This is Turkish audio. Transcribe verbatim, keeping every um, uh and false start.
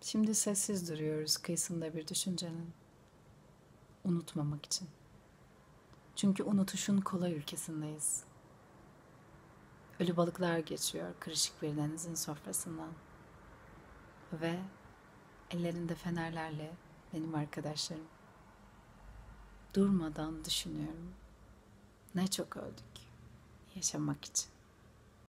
Şimdi sessiz duruyoruz kıyısında bir düşüncenin. Unutmamak için. Çünkü unutuşun kolay ülkesindeyiz. Ölü balıklar geçiyor kırışık bir denizin sofrasından. Ve ellerinde fenerlerle benim arkadaşlarım. Durmadan düşünüyorum. Ne çok öldük yaşamak için.